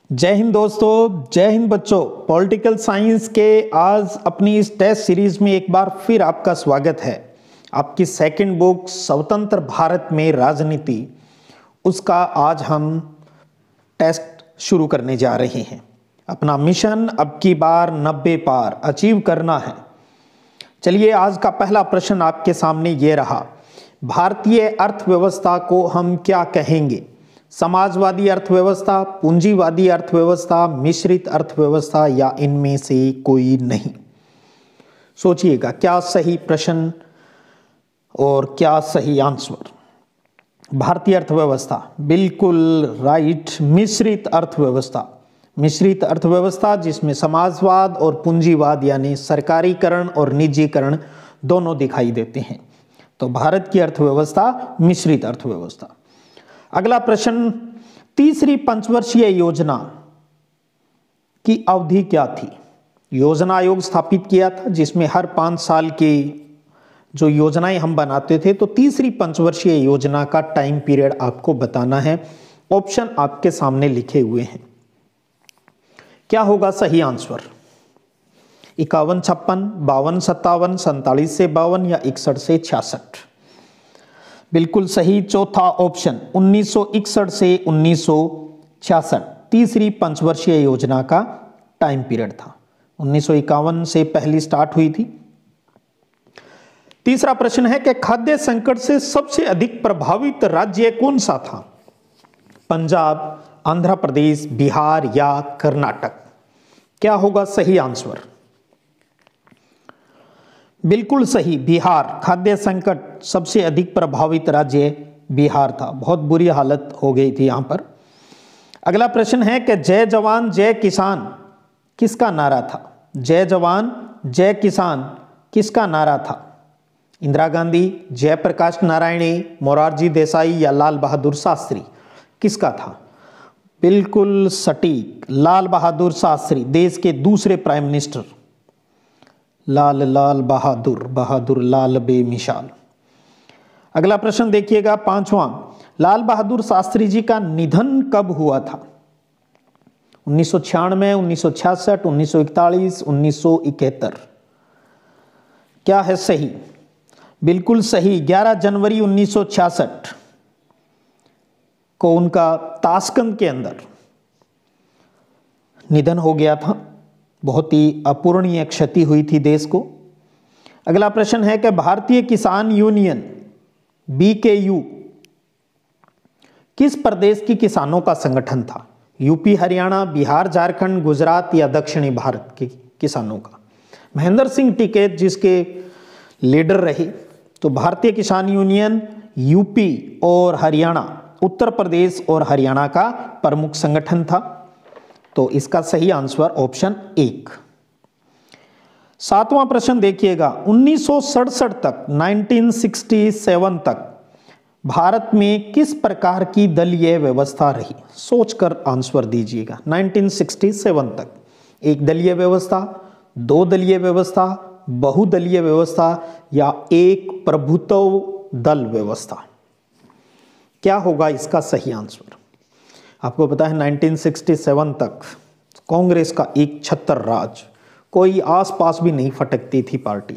जय हिंद दोस्तों, जय हिंद बच्चों। पॉलिटिकल साइंस के आज अपनी इस टेस्ट सीरीज में एक बार फिर आपका स्वागत है। आपकी सेकंड बुक स्वतंत्र भारत में राजनीति, उसका आज हम टेस्ट शुरू करने जा रहे हैं। अपना मिशन अब की बार 90 पार अचीव करना है। चलिए, आज का पहला प्रश्न आपके सामने ये रहा। भारतीय अर्थव्यवस्था को हम क्या कहेंगे? समाजवादी अर्थव्यवस्था, पूंजीवादी अर्थव्यवस्था, मिश्रित अर्थव्यवस्था या इनमें से कोई नहीं? सोचिएगा क्या सही प्रश्न और क्या सही आंसर। भारतीय अर्थव्यवस्था बिल्कुल राइट। मिश्रित अर्थव्यवस्था, मिश्रित अर्थव्यवस्था जिसमें समाजवाद और पूंजीवाद यानी सरकारीकरण और निजीकरण दोनों दिखाई देते हैं। तो भारत की अर्थव्यवस्था मिश्रित अर्थव्यवस्था। अगला प्रश्न, तीसरी पंचवर्षीय योजना की अवधि क्या थी? योजना आयोग स्थापित किया था जिसमें हर 5 साल की जो योजनाएं हम बनाते थे, तो तीसरी पंचवर्षीय योजना का टाइम पीरियड आपको बताना है। ऑप्शन आपके सामने लिखे हुए हैं। क्या होगा सही आंसर? 51, 56, 52, 57, 47 से 52 या 61 से 66? बिल्कुल सही चौथा ऑप्शन 1961 से 1966 तीसरी पंचवर्षीय योजना का टाइम पीरियड था। 1951 से पहली स्टार्ट हुई थी। तीसरा प्रश्न है कि खाद्य संकट से सबसे अधिक प्रभावित राज्य कौन सा था? पंजाब, आंध्र प्रदेश, बिहार या कर्नाटक? क्या होगा सही आंसर? बिल्कुल सही, बिहार। खाद्य संकट सबसे अधिक प्रभावित राज्य बिहार था। बहुत बुरी हालत हो गई थी यहां पर। अगला प्रश्न है कि जय जवान जय किसान किसका नारा था? जय जवान जय किसान किसका नारा था? इंदिरा गांधी, जयप्रकाश नारायणी, मोरारजी देसाई या लाल बहादुर शास्त्री? किसका था? बिल्कुल सटीक, लाल बहादुर शास्त्री, देश के दूसरे प्राइम मिनिस्टर। लाल लाल बहादुर, बहादुर लाल बेमिसाल। अगला प्रश्न देखिएगा, पांचवां, लाल बहादुर शास्त्री जी का निधन कब हुआ था? 1996, 1966, 1941, 1971? क्या है सही? बिल्कुल सही, 11 जनवरी 1966 को उनका ताशकंद के अंदर निधन हो गया था। बहुत ही अपूरणीय क्षति हुई थी देश को। अगला प्रश्न है कि भारतीय किसान यूनियन BKU किस प्रदेश की किसानों का संगठन था? यूपी, हरियाणा, बिहार, झारखंड, गुजरात या दक्षिणी भारत के किसानों का? महेंद्र सिंह टिकैत जिसके लीडर रहे। तो भारतीय किसान यूनियन यूपी और हरियाणा, उत्तर प्रदेश और हरियाणा का प्रमुख संगठन था। तो इसका सही आंसर ऑप्शन 1। सातवां प्रश्न देखिएगा, 1967 तक 1967 तक भारत में किस प्रकार की दलीय व्यवस्था रही? सोचकर आंसर दीजिएगा। 1967 तक एक दलीय व्यवस्था, 2 दलीय व्यवस्था, बहुदलीय व्यवस्था या एक प्रभुत्व दल व्यवस्था? क्या होगा इसका सही आंसर? आपको पता है 1967 तक कांग्रेस का एक छत्र राज, कोई आसपास भी नहीं फटकती थी पार्टियां।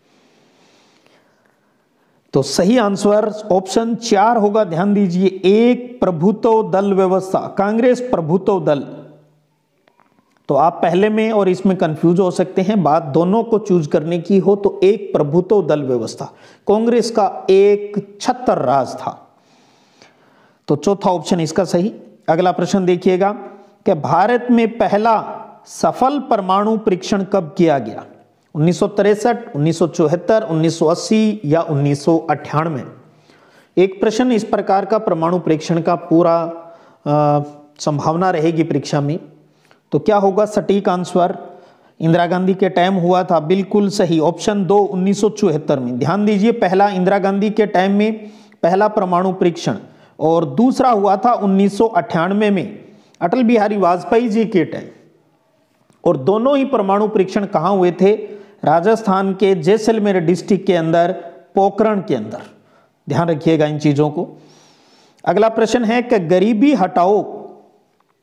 तो सही आंसर ऑप्शन 4 होगा। ध्यान दीजिए, एक प्रभुत्व दल व्यवस्था, कांग्रेस प्रभुत्व दल। तो आप पहले में और इसमें कंफ्यूज हो सकते हैं। बात दोनों को चूज करने की हो तो एक प्रभुत्व दल व्यवस्था, कांग्रेस का एक छत्र राज था। तो चौथा ऑप्शन इसका सही। अगला प्रश्न देखिएगा कि भारत में पहला सफल परमाणु परीक्षण कब किया गया? 1963, 1974, 1980 या 1998? एक प्रश्न इस प्रकार का परमाणु परीक्षण का पूरा संभावना रहेगी परीक्षा में। तो क्या होगा सटीक आंसर? इंदिरा गांधी के टाइम हुआ था। बिल्कुल सही, ऑप्शन 2, 1974 में। ध्यान दीजिए, पहला इंदिरा गांधी के टाइम में पहला परमाणु परीक्षण और दूसरा हुआ था 1998 में अटल बिहारी वाजपेयी जी के टाइम। और दोनों ही परमाणु परीक्षण कहां हुए थे? राजस्थान के जैसलमेर डिस्ट्रिक्ट के अंदर, पोखरण के अंदर। ध्यान रखिएगा इन चीजों को। अगला प्रश्न है कि गरीबी हटाओ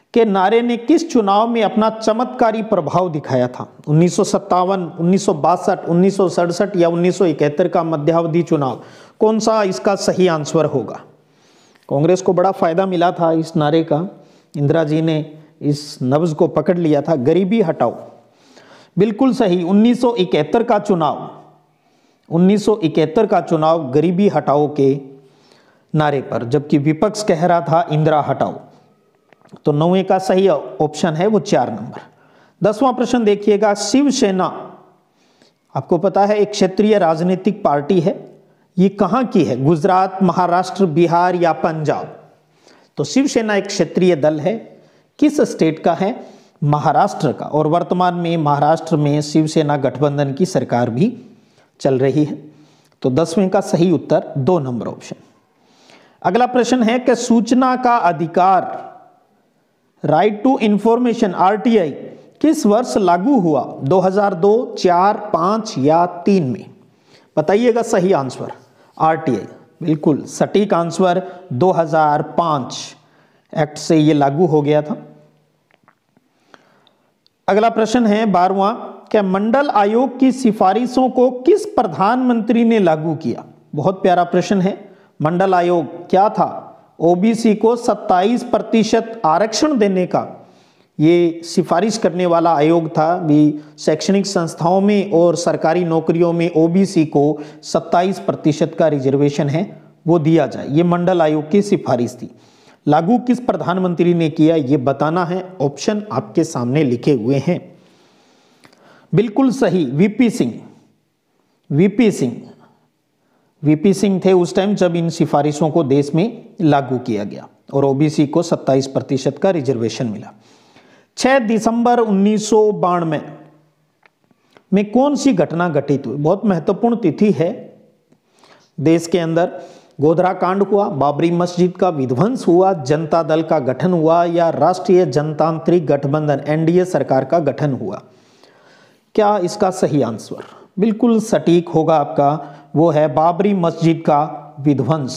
के नारे ने किस चुनाव में अपना चमत्कारी प्रभाव दिखाया था? 1957, 1962, 1967 या 1971 का मध्यावधि चुनाव? कौन सा इसका सही आंसर होगा? कांग्रेस को बड़ा फायदा मिला था इस नारे का, इंदिरा जी ने इस नब्ज को पकड़ लिया था, गरीबी हटाओ। बिल्कुल सही, 1971 का चुनाव, 1971 का चुनाव गरीबी हटाओ के नारे पर, जबकि विपक्ष कह रहा था इंदिरा हटाओ। तो 9वें का सही ऑप्शन है वो 4 नंबर। 10वां प्रश्न देखिएगा, शिवसेना आपको पता है एक क्षेत्रीय राजनीतिक पार्टी है, ये कहां की है? गुजरात, महाराष्ट्र, बिहार या पंजाब? तो शिवसेना एक क्षेत्रीय दल है, किस स्टेट का है? महाराष्ट्र का, और वर्तमान में महाराष्ट्र में शिवसेना गठबंधन की सरकार भी चल रही है। तो 10वें का सही उत्तर 2 नंबर ऑप्शन। अगला प्रश्न है कि सूचना का अधिकार, राइट टू इंफॉर्मेशन, आरटीआई किस वर्ष लागू हुआ? 2002, 4, 5 या 3 में? बताइएगा सही आंसर। आरटीआई बिल्कुल सटीक आंसर, 2005 एक्ट से ये लागू हो गया था। अगला प्रश्न है 12वां, क्या मंडल आयोग की सिफारिशों को किस प्रधानमंत्री ने लागू किया? बहुत प्यारा प्रश्न है। मंडल आयोग क्या था? ओबीसी को 27% आरक्षण देने का ये सिफारिश करने वाला आयोग था। भी शैक्षणिक संस्थाओं में और सरकारी नौकरियों में ओबीसी को 27% का रिजर्वेशन है वो दिया जाए, ये मंडल आयोग की सिफारिश थी। लागू किस प्रधानमंत्री ने किया ये बताना है, ऑप्शन आपके सामने लिखे हुए हैं। बिल्कुल सही, वीपी सिंह। वीपी सिंह थे उस टाइम जब इन सिफारिशों को देश में लागू किया गया और ओबीसी को 27% का रिजर्वेशन मिला। 6 दिसंबर 1992 में कौन सी घटना घटित हुई? बहुत महत्वपूर्ण तिथि है देश के अंदर। गोधरा कांड हुआ, बाबरी मस्जिद का विध्वंस हुआ, जनता दल का गठन हुआ या राष्ट्रीय जनतांत्रिक गठबंधन एनडीए सरकार का गठन हुआ? क्या इसका सही आंसर? बिल्कुल सटीक होगा आपका, वो है बाबरी मस्जिद का विध्वंस।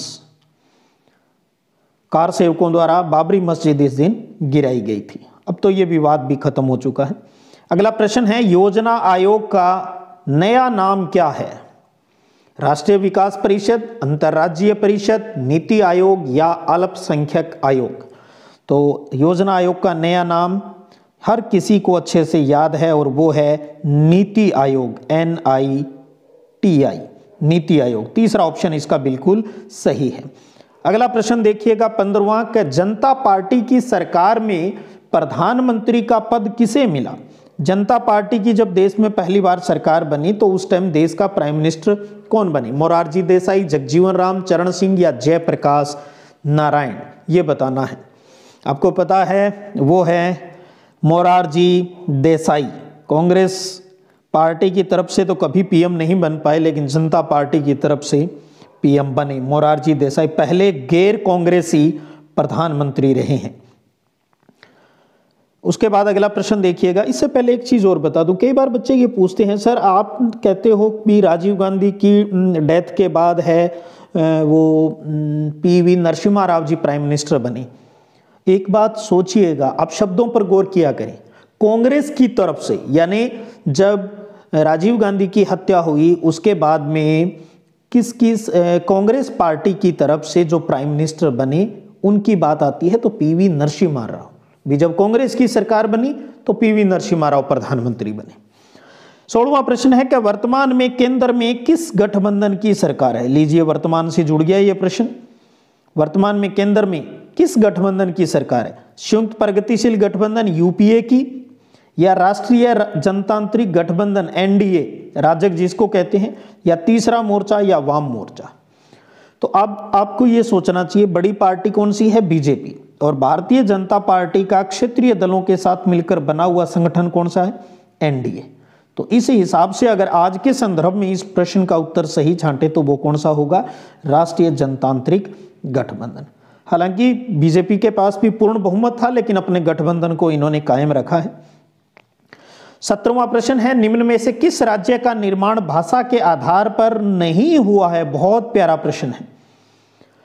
कार सेवकों द्वारा बाबरी मस्जिद इस दिन गिराई गई थी। अब तो ये विवाद भी खत्म हो चुका है। अगला प्रश्न है, योजना आयोग का नया नाम क्या है? राष्ट्रीय विकास परिषद, अंतर्राज्यीय परिषद, नीति आयोग या अल्पसंख्यक आयोग? तो योजना आयोग का नया नाम हर किसी को अच्छे से याद है और वो है नीति आयोग, NITI, नीति आयोग। तीसरा ऑप्शन इसका बिल्कुल सही है। अगला प्रश्न देखिएगा 15वां, कि जनता पार्टी की सरकार में प्रधानमंत्री का पद किसे मिला? जनता पार्टी की जब देश में पहली बार सरकार बनी तो उस टाइम देश का प्राइम मिनिस्टर कौन बने? मोरारजी देसाई, जगजीवन राम, चरण सिंह या जयप्रकाश नारायण? ये बताना है। आपको पता है वो है मोरारजी देसाई। कांग्रेस पार्टी की तरफ से तो कभी पीएम नहीं बन पाए, लेकिन जनता पार्टी की तरफ से पीएम बने। मोरारजी देसाई पहले गैर कांग्रेसी प्रधानमंत्री रहे हैं। उसके बाद अगला प्रश्न देखिएगा। इससे पहले एक चीज और बता दूं, कई बार बच्चे ये पूछते हैं, सर आप कहते हो कि राजीव गांधी की डेथ के बाद है वो PV Narasimha Rao ji prime minister बने। एक बात सोचिएगा, आप शब्दों पर गौर किया करें। कांग्रेस की तरफ से, यानी जब राजीव गांधी की हत्या हुई उसके बाद में किस कांग्रेस पार्टी की तरफ से जो प्राइम मिनिस्टर बने उनकी बात आती है तो PV नरसिम्हा राव। भी जब कांग्रेस की सरकार बनी तो PV नरसिम्हा राव प्रधानमंत्री बने। 16वां प्रश्न है कि वर्तमान में केंद्र में किस गठबंधन की सरकार है? लीजिए, वर्तमान से जुड़ गया ये प्रश्न। वर्तमान में केंद्र में किस गठबंधन की सरकार है? संयुक्त प्रगतिशील गठबंधन UPA की या राष्ट्रीय जनतांत्रिक गठबंधन NDA, राजग जिसको कहते हैं, या तीसरा मोर्चा या वाम मोर्चा? तो अब आपको यह सोचना चाहिए बड़ी पार्टी कौन सी है? बीजेपी। और भारतीय जनता पार्टी का क्षेत्रीय दलों के साथ मिलकर बना हुआ संगठन कौन सा है? NDA। तो इस हिसाब से अगर आज के संदर्भ में इस प्रश्न का उत्तर सही छांटे तो वो कौन सा होगा? राष्ट्रीय जनतांत्रिक गठबंधन। हालांकि बीजेपी के पास भी पूर्ण बहुमत था, लेकिन अपने गठबंधन को इन्होंने कायम रखा है। 17वां प्रश्न है, निम्न में से किस राज्य का निर्माण भाषा के आधार पर नहीं हुआ है? बहुत प्यारा प्रश्न है।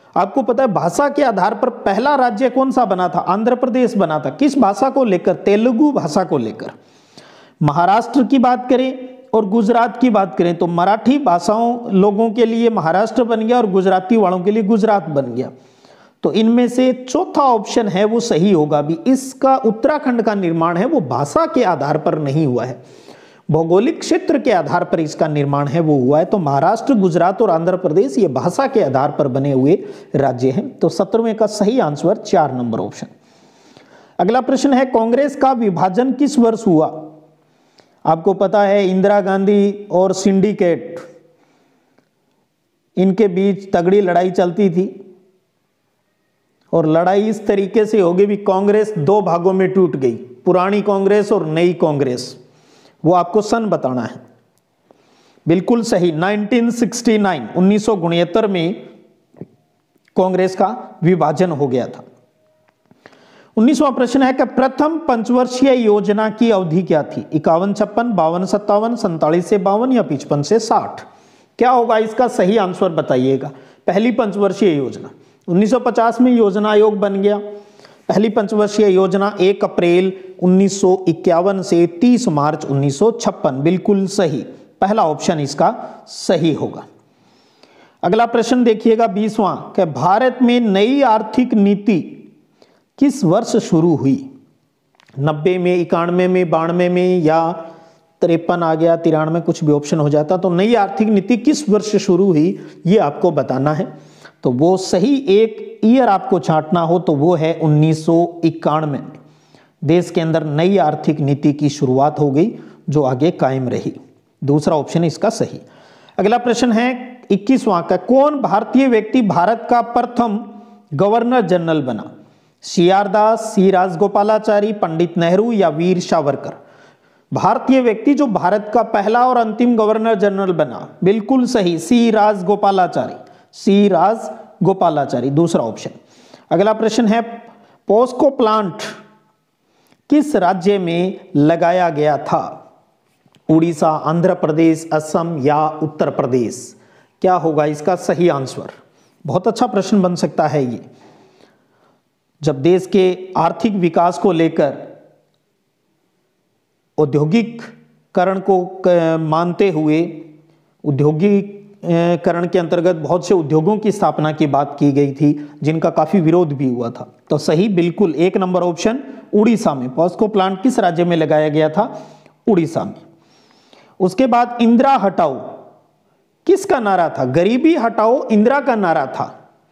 आपको पता है भाषा के आधार पर पहला राज्य कौन सा बना था? आंध्र प्रदेश बना था। किस भाषा को लेकर? तेलुगु भाषा को लेकर। महाराष्ट्र की बात करें और गुजरात की बात करें तो मराठी भाषाओं लोगों के लिए महाराष्ट्र बन गया और गुजराती वालों के लिए गुजरात बन गया। तो इनमें से चौथा ऑप्शन है वो सही होगा भी। इसका उत्तराखंड का निर्माण है वो भाषा के आधार पर नहीं हुआ है, भौगोलिक क्षेत्र के आधार पर इसका निर्माण है वो हुआ है। तो महाराष्ट्र, गुजरात और आंध्र प्रदेश ये भाषा के आधार पर बने हुए राज्य हैं। तो 17वें का सही आंसर 4 नंबर ऑप्शन। अगला प्रश्न है कांग्रेस का विभाजन किस वर्ष हुआ? आपको पता है इंदिरा गांधी और सिंडिकेट, इनके बीच तगड़ी लड़ाई चलती थी और लड़ाई इस तरीके से हो गई भी कांग्रेस 2 भागों में टूट गई, पुरानी कांग्रेस और नई कांग्रेस। वो आपको सन बताना है। बिल्कुल सही, 1969 1969 में कांग्रेस का विभाजन हो गया था। 19वां प्रश्न है कि प्रथम पंचवर्षीय योजना की अवधि क्या थी? 51-56, 52-57, 47-52 या 55-60? क्या होगा इसका सही आंसर बताइएगा। पहली पंचवर्षीय योजना 1950 में योजना आयोग बन गया। पहली पंचवर्षीय योजना 1 अप्रैल 1951 से 30 मार्च 1956। बिल्कुल सही, पहला ऑप्शन इसका सही होगा। अगला प्रश्न देखिएगा 20वां कि भारत में नई आर्थिक नीति किस वर्ष शुरू हुई? 90 में, 91 में, 92 में या 53 आ गया, 93, कुछ भी ऑप्शन हो जाता। तो नई आर्थिक नीति किस वर्ष शुरू हुई ये आपको बताना है। तो वो सही एक ईयर आपको छांटना हो तो वो है 1991 में देश के अंदर नई आर्थिक नीति की शुरुआत हो गई जो आगे कायम रही। दूसरा ऑप्शन इसका सही। अगला प्रश्न है 21वां का, कौन भारतीय व्यक्ति भारत का प्रथम गवर्नर जनरल बना? CR दास, C राजगोपालाचारी, पंडित नेहरू या वीर सावरकर? भारतीय व्यक्ति जो भारत का पहला और अंतिम गवर्नर जनरल बना, बिल्कुल सही, C राजगोपालाचारी, C राजगोपालाचारी, दूसरा ऑप्शन। अगला प्रश्न है पोस्को प्लांट किस राज्य में लगाया गया था? उड़ीसा, आंध्र प्रदेश, असम या उत्तर प्रदेश? क्या होगा इसका सही आंसर? बहुत अच्छा प्रश्न बन सकता है ये। जब देश के आर्थिक विकास को लेकर औद्योगिकरण को मानते हुए औद्योगिकरण के अंतर्गत बहुत से उद्योगों की स्थापना की बात की गई थी जिनका काफी विरोध भी हुआ था। तो सही बिल्कुल 1 नंबर ऑप्शन उड़ीसा में। पॉस्को प्लांट किस राज्य में लगाया गया था? उड़ीसा में। उसके बाद इंदिरा हटाओ किसका नारा था? गरीबी हटाओ इंदिरा का नारा था।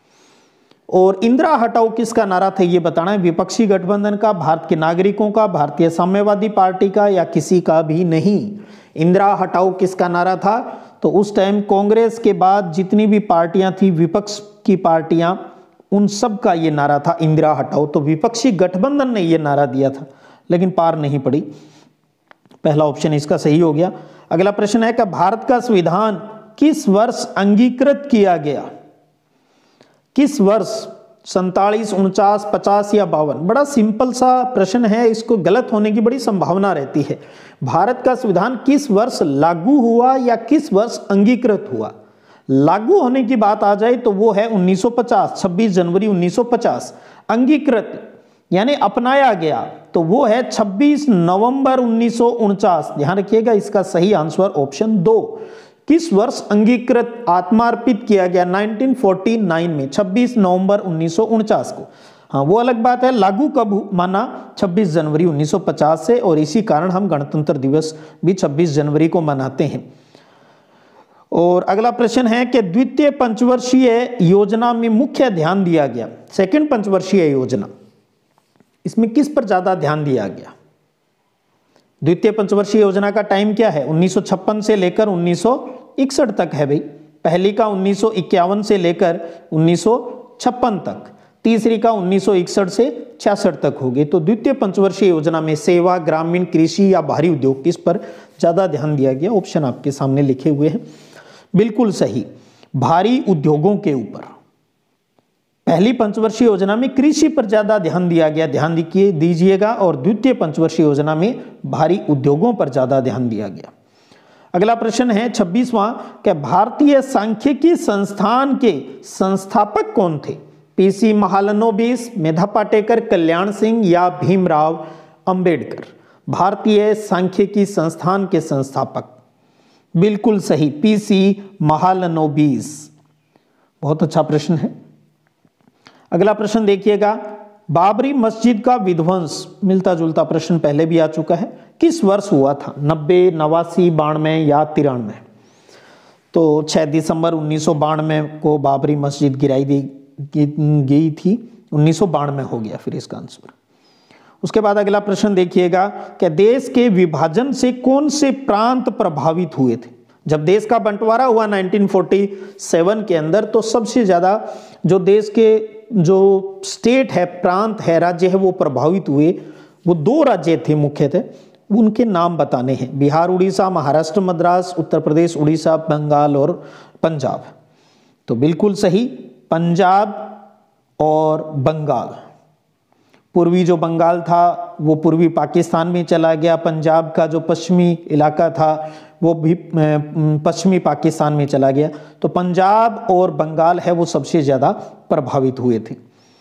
और इंदिरा हटाओ किसका नारा था ये बताना है। विपक्षी गठबंधन का, भारत के नागरिकों का, भारतीय साम्यवादी पार्टी का या किसी का भी नहीं। इंदिरा हटाओ किसका नारा था? तो उस टाइम कांग्रेस के बाद जितनी भी पार्टियां थी, विपक्ष की पार्टियां, उन सब का ये नारा था इंदिरा हटाओ। तो विपक्षी गठबंधन ने ये नारा दिया था लेकिन पार नहीं पड़ी। पहला ऑप्शन इसका सही हो गया। अगला प्रश्न है कि भारत का संविधान किस वर्ष अंगीकृत किया गया? किस वर्ष? 47, 49, 50 या 52? बड़ा सिंपल सा प्रश्न है, इसको गलत होने की बड़ी संभावना रहती है। भारत का संविधान किस वर्ष लागू हुआ या किस वर्ष अंगीकृत हुआ? लागू होने की बात आ जाए तो वो है 1950, 26 जनवरी 1950। अंगीकृत यानी अपनाया गया तो वो है 26 नवंबर 1949। ध्यान रखिएगा इसका सही आंसर ऑप्शन 2। किस वर्ष अंगीकृत आत्मार्पित किया गया? 1949 में, 26 नवंबर 1949 को। हाँ वो अलग बात है लागू कब माना? 26 जनवरी 1950 से, और इसी कारण हम गणतंत्र दिवस भी 26 जनवरी को मनाते हैं। और अगला प्रश्न है कि द्वितीय पंचवर्षीय योजना में मुख्य ध्यान दिया गया, सेकंड पंचवर्षीय योजना, इसमें किस पर ज्यादा ध्यान दिया गया? द्वितीय पंचवर्षीय योजना का टाइम क्या है? 1956 से लेकर 1961 तक है भाई। पहली का 1951 से लेकर 1956 तक, तीसरी का 1961 से 66 तक होगी। तो द्वितीय पंचवर्षीय योजना में सेवा, ग्रामीण, कृषि या भारी उद्योग किस पर ज्यादा ध्यान दिया गया? ऑप्शन आपके सामने लिखे हुए हैं। बिल्कुल सही, भारी उद्योगों के ऊपर। पहली पंचवर्षीय योजना में कृषि पर ज्यादा ध्यान दिया गया, ध्यान दीजिएगा, और द्वितीय पंचवर्षीय योजना में भारी उद्योगों पर ज्यादा ध्यान दिया गया। अगला प्रश्न है 26वां कि भारतीय सांख्यिकी संस्थान के संस्थापक कौन थे? पीसी महालनोबिस, मेधा पाटेकर, कल्याण सिंह या भीमराव अंबेडकर? भारतीय सांख्यिकी संस्थान के संस्थापक, बिल्कुल सही, पीसी महालनोबिस। बहुत अच्छा प्रश्न है। अगला प्रश्न देखिएगा, बाबरी मस्जिद का विध्वंस, मिलता जुलता प्रश्न पहले भी आ चुका है, किस वर्ष हुआ था? 90, 89, 92 या 93? तो 6 दिसंबर 1992 को बाबरी मस्जिद गिराई गई थी, 1992 हो गया फिर इसका आंसर। उसके बाद अगला प्रश्न देखिएगा कि देश के विभाजन से कौन से प्रांत प्रभावित हुए थे? जब देश का बंटवारा हुआ 1947 के अंदर, तो सबसे ज्यादा जो देश के जो स्टेट है, प्रांत है, राज्य है, वो प्रभावित हुए। वो 2 राज्य थे मुख्यतः, उनके नाम बताने हैं, बिहार उड़ीसा, महाराष्ट्र मद्रास, उत्तर प्रदेश उड़ीसा, बंगाल और पंजाब। तो बिल्कुल सही, पंजाब और बंगाल। पूर्वी जो बंगाल था वो पूर्वी पाकिस्तान में चला गया, पंजाब का जो पश्चिमी इलाका था वो भी पश्चिमी पाकिस्तान में चला गया। तो पंजाब और बंगाल है वो सबसे ज्यादा प्रभावित हुए थे।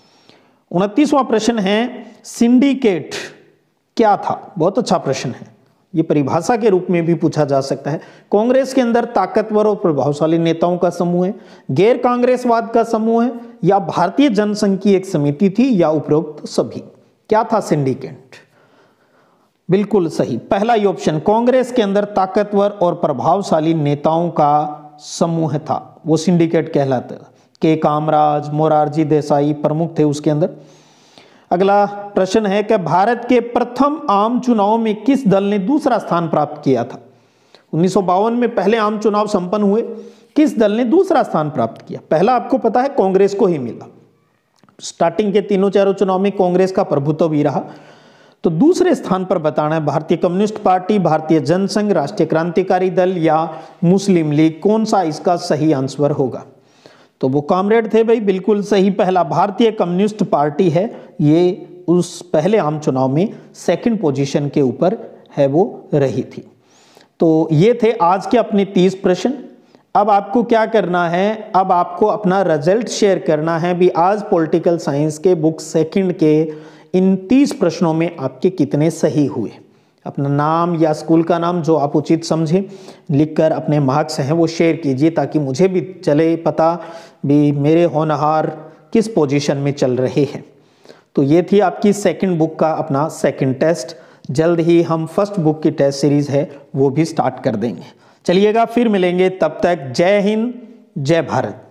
29वां प्रश्न है, सिंडिकेट क्या था? बहुत अच्छा प्रश्न है, ये परिभाषा के रूप में भी पूछा जा सकता है। कांग्रेस के अंदर ताकतवर और प्रभावशाली नेताओं का समूह है, गैर कांग्रेसवाद का समूह है, या भारतीय जनसंघ की एक समिति थी, या उपरोक्त सभी? क्या था सिंडिकेट? बिल्कुल सही, पहला ही ऑप्शन, कांग्रेस के अंदर ताकतवर और प्रभावशाली नेताओं का समूह था, वो सिंडिकेट कहलाता है। के कामराज, मोरारजी देसाई प्रमुख थे उसके अंदर। अगला प्रश्न है कि भारत के प्रथम आम चुनाव में किस दल ने दूसरा स्थान प्राप्त किया था? 1952 में पहले आम चुनाव संपन्न हुए, किस दल ने दूसरा स्थान प्राप्त किया? पहला आपको पता है कांग्रेस को ही मिला, स्टार्टिंग के तीनों चारों चुनाव में कांग्रेस का प्रभुत्व भी रहा। तो दूसरे स्थान पर बताना है भारतीय कम्युनिस्ट पार्टी, भारतीय जनसंघ, राष्ट्रीय क्रांतिकारी दल या मुस्लिम लीग, कौन सा इसका सही आंसर होगा? तो वो कॉमरेड थे भाई, बिल्कुल सही, पहला भारतीय कम्युनिस्ट पार्टी है, ये उस पहले आम चुनाव में सेकंड पोजीशन के ऊपर है वो रही थी। तो ये थे आज के अपने 30 प्रश्न। अब आपको क्या करना है, अब आपको अपना रिजल्ट शेयर करना है भी आज पॉलिटिकल साइंस के बुक सेकंड के इन 30 प्रश्नों में आपके कितने सही हुए। अपना नाम या स्कूल का नाम जो आप उचित समझें लिखकर अपने मार्क्स हैं वो शेयर कीजिए, ताकि मुझे भी चले पता भी मेरे होनहार किस पोजीशन में चल रहे हैं। तो ये थी आपकी सेकंड बुक का अपना सेकंड टेस्ट। जल्द ही हम फर्स्ट बुक की टेस्ट सीरीज है वो भी स्टार्ट कर देंगे। चलिएगा, फिर मिलेंगे, तब तक जय हिंद, जय भारत।